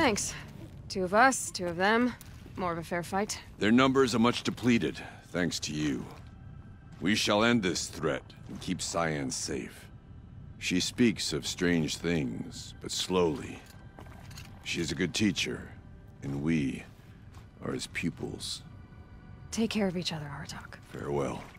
Thanks. Two of us, two of them. More of a fair fight. Their numbers are much depleted, thanks to you. We shall end this threat and keep Cyan safe. She speaks of strange things, but slowly. She is a good teacher, and we are his pupils. Take care of each other, Artok. Farewell.